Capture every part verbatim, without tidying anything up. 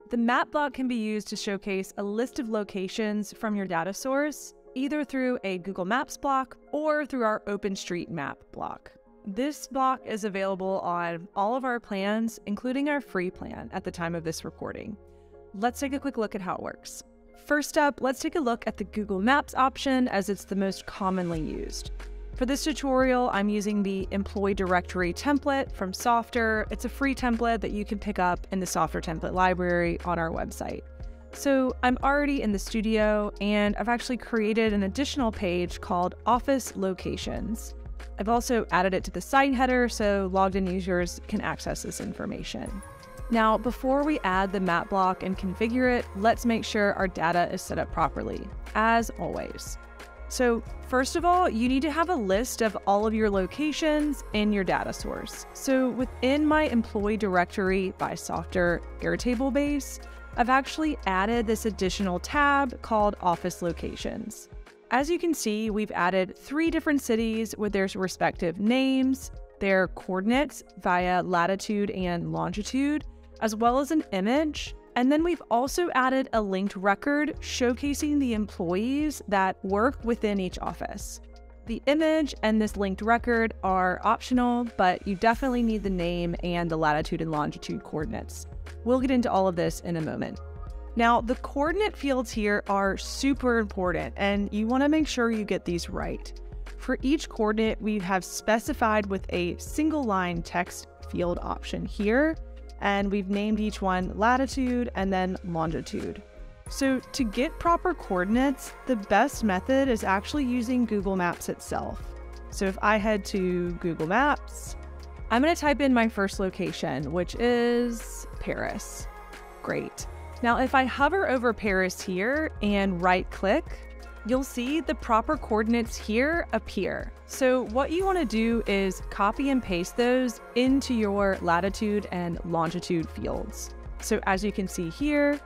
The map block can be used to showcase a list of locations from your data source, either through a Google Maps block or through our OpenStreetMap block. This block is available on all of our plans, including our free plan at the time of this recording. Let's take a quick look at how it works. First up, let's take a look at the Google Maps option, as it's the most commonly used. For this tutorial, I'm using the employee directory template from Softr. It's a free template that you can pick up in the Softr template library on our website. So I'm already in the studio, and I've actually created an additional page called Office Locations. I've also added it to the site header so logged in users can access this information. Now, before we add the map block and configure it, let's make sure our data is set up properly, as always. So first of all, you need to have a list of all of your locations in your data source. So within my employee directory by Softr Airtable base, I've actually added this additional tab called Office Locations. As you can see, we've added three different cities with their respective names, their coordinates via latitude and longitude, as well as an image. And then we've also added a linked record showcasing the employees that work within each office. The image and this linked record are optional, but you definitely need the name and the latitude and longitude coordinates. We'll get into all of this in a moment. Now, the coordinate fields here are super important, and you want to make sure you get these right. For each coordinate, we have specified with a single line text field option here, and we've named each one latitude and then longitude. So to get proper coordinates, the best method is actually using Google Maps itself. So if I head to Google Maps, I'm going to type in my first location, which is Paris. Great. Now, if I hover over Paris here and right click, you'll see the proper coordinates here appear. So what you want to do is copy and paste those into your latitude and longitude fields. So as you can see here,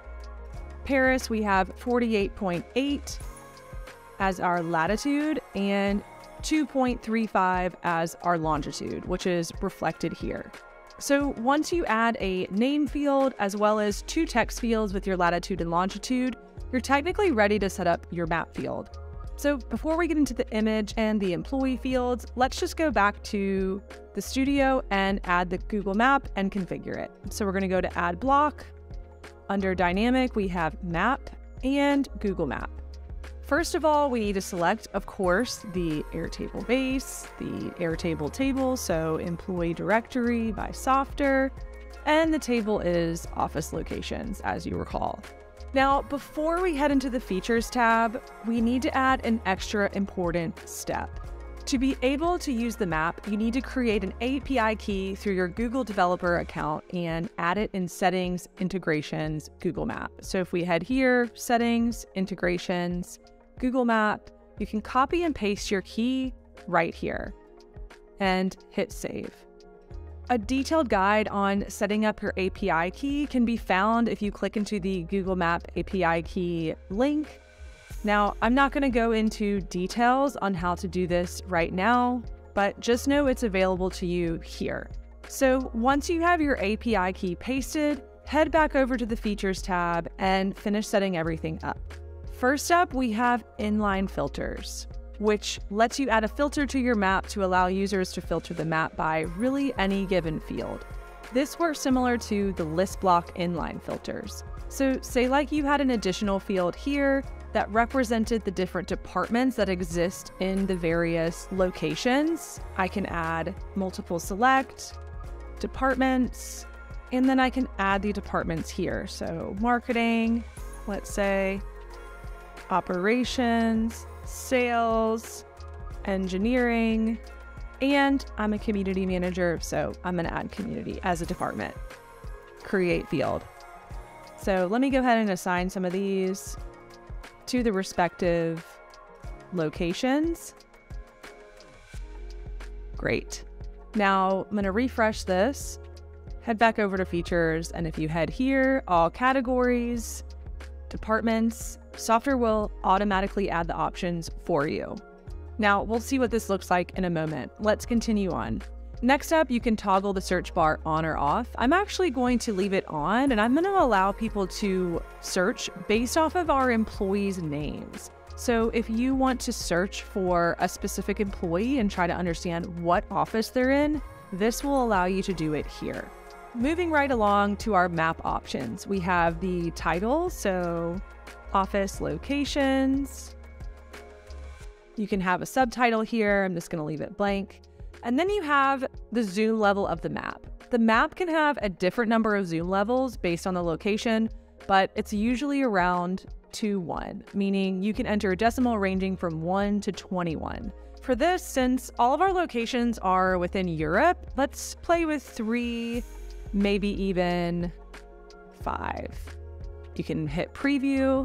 Paris, we have forty-eight point eight as our latitude and two point three five as our longitude, which is reflected here. So once you add a name field as well as two text fields with your latitude and longitude, you're technically ready to set up your map field. So before we get into the image and the employee fields, let's just go back to the studio and add the Google Map and configure it. So we're going to go to Add Block. Under Dynamic, we have Map and Google Map. First of all, we need to select, of course, the Airtable base, the Airtable table, so employee directory by Softr, and the table is Office Locations, as you recall. Now, before we head into the Features tab, we need to add an extra important step. To be able to use the map, you need to create an A P I key through your Google Developer account and add it in Settings, Integrations, Google Map. So if we head here, Settings, Integrations, Google Map, you can copy and paste your key right here and hit save. A detailed guide on setting up your A P I key can be found if you click into the Google Map A P I key link. Now, I'm not going to go into details on how to do this right now, but just know it's available to you here. So once you have your A P I key pasted, head back over to the Features tab and finish setting everything up. First up, we have inline filters, which lets you add a filter to your map to allow users to filter the map by really any given field. This works similar to the list block inline filters. So say like you had an additional field here that represented the different departments that exist in the various locations. I can add multiple select, departments, and then I can add the departments here. So marketing, let's say, operations, sales, engineering, and I'm a community manager, so I'm going to add community as a department. Create field. So let me go ahead and assign some of these to the respective locations. Great. Now I'm going to refresh this, head back over to Features, and if you head here, all categories, departments, Softr will automatically add the options for you. Now we'll see what this looks like in a moment. Let's continue on. Next up, you can toggle the search bar on or off. I'm actually going to leave it on, and I'm going to allow people to search based off of our employees' names. So if you want to search for a specific employee and try to understand what office they're in, this will allow you to do it here. Moving right along to our map options, we have the title, so office locations. You can have a subtitle here. I'm just going to leave it blank. And then you have the zoom level of the map. The map can have a different number of zoom levels based on the location, but it's usually around two one, meaning you can enter a decimal ranging from one to twenty-one. For this, since all of our locations are within Europe, let's play with three, maybe even five. You can hit preview.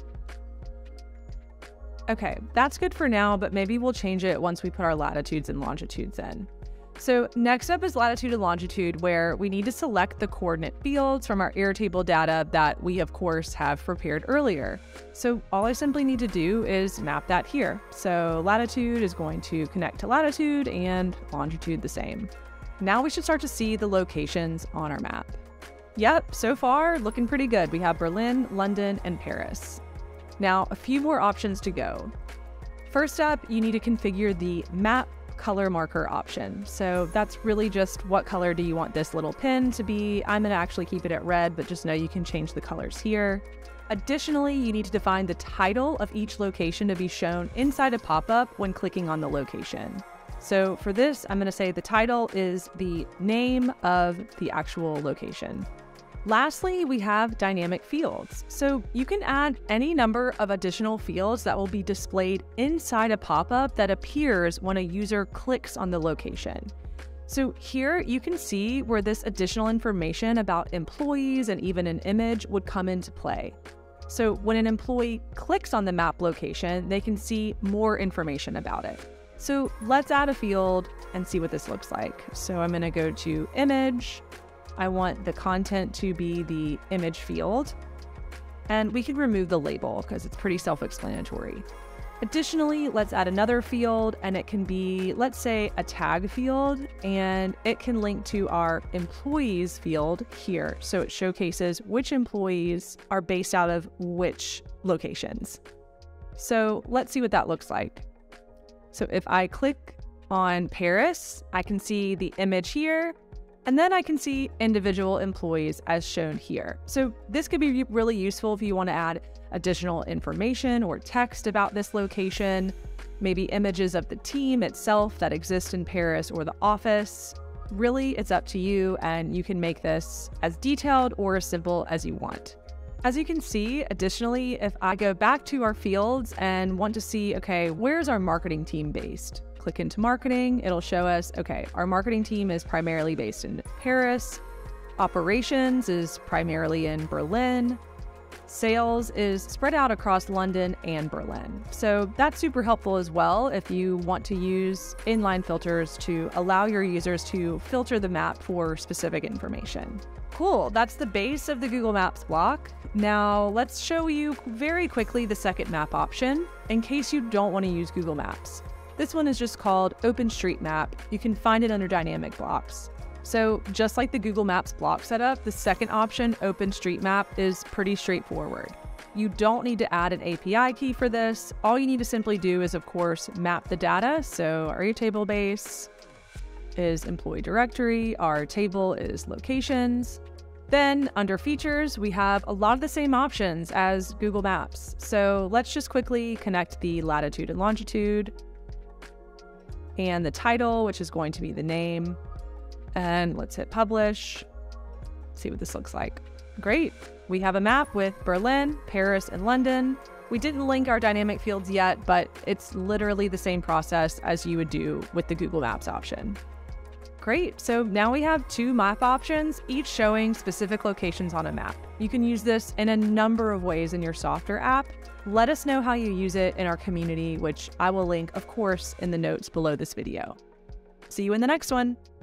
Okay, that's good for now, but maybe we'll change it once we put our latitudes and longitudes in. So next up is latitude and longitude, where we need to select the coordinate fields from our Airtable data that we of course have prepared earlier. So all I simply need to do is map that here. So latitude is going to connect to latitude and longitude the same. Now we should start to see the locations on our map. Yep, so far looking pretty good. We have Berlin, London, and Paris. Now, a few more options to go. First up, you need to configure the map color marker option. So that's really just what color do you want this little pin to be. I'm going to actually keep it at red, but just know you can change the colors here. Additionally, you need to define the title of each location to be shown inside a pop-up when clicking on the location. So for this, I'm going to say the title is the name of the actual location. Lastly, we have dynamic fields. So you can add any number of additional fields that will be displayed inside a pop-up that appears when a user clicks on the location. So here you can see where this additional information about employees and even an image would come into play. So when an employee clicks on the map location, they can see more information about it. So let's add a field and see what this looks like. So I'm going to go to image. I want the content to be the image field, and we can remove the label because it's pretty self-explanatory. Additionally, let's add another field, and it can be, let's say, a tag field, and it can link to our employees field here. So it showcases which employees are based out of which locations. So let's see what that looks like. So if I click on Paris, I can see the image here, and then I can see individual employees as shown here. So this could be really useful if you want to add additional information or text about this location, maybe images of the team itself that exist in Paris or the office. Really, it's up to you, and you can make this as detailed or as simple as you want. As you can see, additionally, if I go back to our fields and want to see, okay, where's our marketing team based? Click into marketing, it'll show us, okay, our marketing team is primarily based in Paris, operations is primarily in Berlin, sales is spread out across London and Berlin. So that's super helpful as well if you want to use inline filters to allow your users to filter the map for specific information. Cool, that's the base of the Google Maps block. Now let's show you very quickly the second map option in case you don't want to use Google Maps. This one is just called OpenStreetMap. You can find it under dynamic blocks. So just like the Google Maps block setup, the second option, OpenStreetMap, is pretty straightforward. You don't need to add an A P I key for this. All you need to simply do is, of course, map the data. So our table base is employee directory, our table is locations. Then under features, we have a lot of the same options as Google Maps. So let's just quickly connect the latitude and longitude, and the title, which is going to be the name. And let's hit publish. See what this looks like. Great. We have a map with Berlin, Paris, and London. We didn't link our dynamic fields yet, but it's literally the same process as you would do with the Google Maps option. Great. So now we have two map options, each showing specific locations on a map. You can use this in a number of ways in your Softr app. Let us know how you use it in our community, which I will link, of course, in the notes below this video. See you in the next one.